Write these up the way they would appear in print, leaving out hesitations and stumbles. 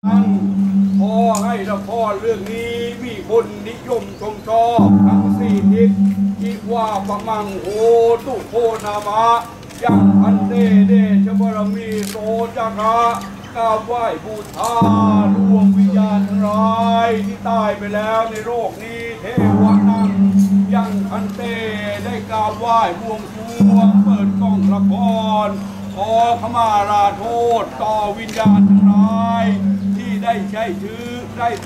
พอให้ละครเรื่องนี้มีคนนิยมชมชอบทั้งสี่ทิศคิดว่าปะมังโหตุโคนามะยังพันเตเดชบารมีโสจักะกราบไหว้บูชาดวงวิญญาณทั้งหลายที่ตายไปแล้วในโลกนี้เทวะนังยังพันเตได้กราบไหว้บวงสรวงเปิดกล้องละครขอขมาลาโทษต่อวิญญาณทั้งหลายที่ได้ใช้ชื่อ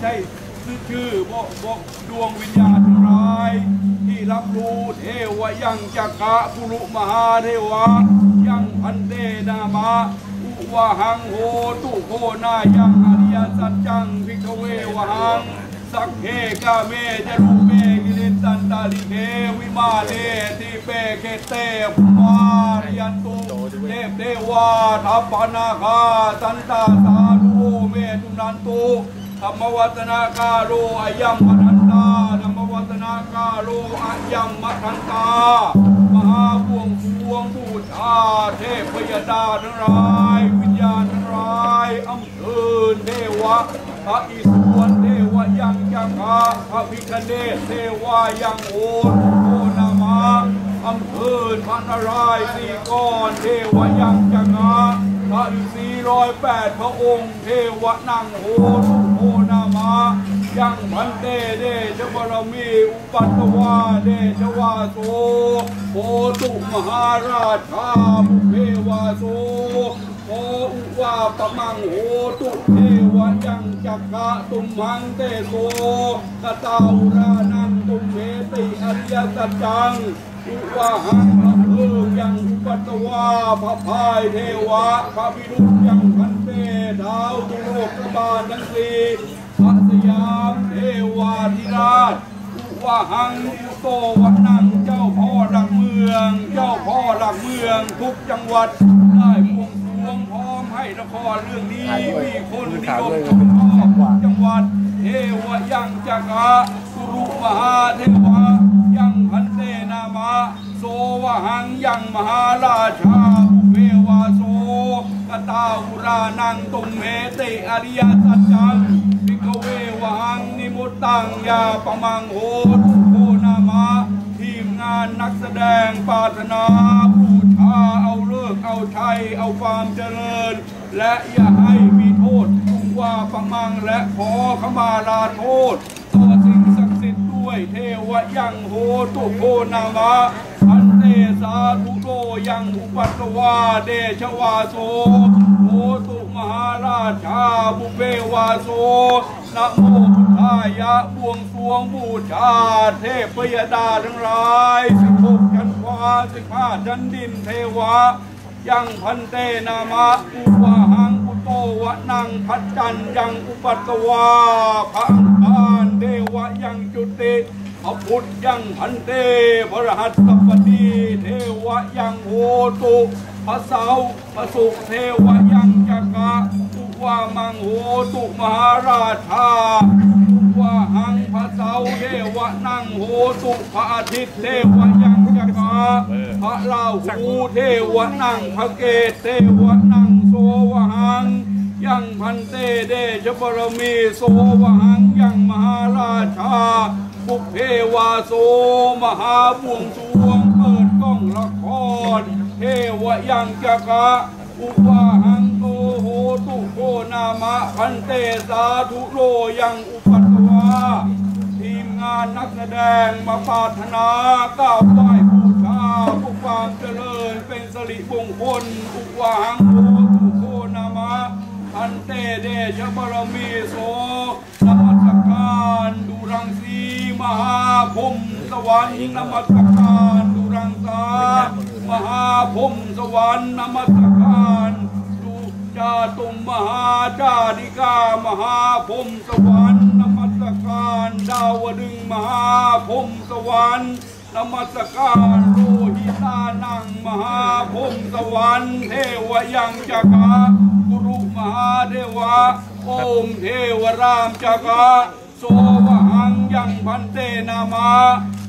ดวงวิญญาณทั้งหลายที่รับรู้เทวยังจักระปุรุมหาเทวะยังพันเตนามะอุวะหังโหตุโคนายังอริยสัจจังภิกขเววะหังสักเขกาเมจรูเมกิเลสันตาลิเกวิมาเลติเปเกเตภวารยันตุเทพเทวาทัพปนาคาสันตาสาธุเมตุนันตุธรรมวัฒนาการโลอายัมมัทันตาธรรมวัฒนาการโลอายัมมัทันตามหาบวงสรวงบูชาเทพยดาทั้งหลายวิญญาณทั้งหลายอำเภอเทวะพระอิศวรเทวยังจักระพระวิคเนศเทวายังโอโอนามะอำเภอพระนารายณ์สีกรเทวยังจักระพระฤาษี108พระองค์เทวนังโหตุโคนามะยังพันเตเดชบารมีอุปัตตวาเดชวาโสโหตุมหาราชาภุเพวาโสโหอุวาปมังโหตุเทวยังจักระตุมหังเตโสกตาอุรานังตุเมติอริยสัจจังอุวาหังพระเพิงยังอุปัตตวาพระพายเทวะพระวิรุฬยังพันเตดาวตุโลกบาลทั้งสี่พระสยามเทวาธิราชอุวาหังอุโตวันังเจ้าพ่อหลักเมืองทุกจังหวัดได้บวงสรวงพร้อมให้ละครเรื่องนี้มีคนนิยมชมชอบจังหวัดเทวยังจักระกุรุมหาเทวะยังพันเตนามะโสวหังยังมหาราชาภุเพวาโสกตาอุรานังตุมเหติอริยสัจจังภิกขเววหังนิมุตตังยาปมังโหตุโคนามะทีมงานนักแสดงปรารถนาบูชาเอาเลิกเอาชัยเอาความเจริญและอย่าให้มีโทษทุกว่าปมังและขอขมาลาโทษต่อสิ่งศักดิ์สิทธิ์ด้วยเทวยังโหตุโคนามะพันเตสาธุโลยังอุปัตตวาเดชวาโสโหตุมหาราชาภุเพวาโสนะโมพุทธายะบวงสรวงบูชาเทพยดาทั้งหลาย16ชั้นฟ้า15ชั้นดินเทวะยังพันเตนามะอุวาหังอุโตวะนังพัจจันยังอุปัตตวาพระอังคารเทวะยังจุติพระพุทธยังพันเตพระรหัสสัพพดีเทวะยังโหตุพระเสาพระศุกร์เทวะยังจักระอุวามังโหตุมหาราชาอุวาหังพระเสาเทวะนังโหตุพระอาทิตย์เทวะยังจักระพระราหูเทวะนังพระเกศเทวะนังโสวหังยังพันเตเดชบารมีโสวหังยังมหาราชาภุเพวาโสมหาบวงสรวงเปิดกล้องละครเทวยังจักระอุวาหังโตโหตุโคนามะพันเตสาธุโลยังอุปัตตวาทีมงานนักแสดงมาปรารถนากราบไหว้บูชาเพื่อความเจริญเป็นสิริมงคลอุวาหังโหตุโคนามะพันเตเดชบารมีโสนมัสการดุรังสีมหาพรหมสวรรค์นมัสการดุรังสามหาพรหมสวรรค์นมัสการดุจาตุมมหาจาริกามหาพรหมสวรรค์นมัสการดาวดึงมหาพรหมสวรรค์นมัสการโลหิตานังมหาพรหมสวรรค์เทวยังจักระกุรุมหาเทวะองค์เทวรามจักระโสวหังยังพันเตนามะ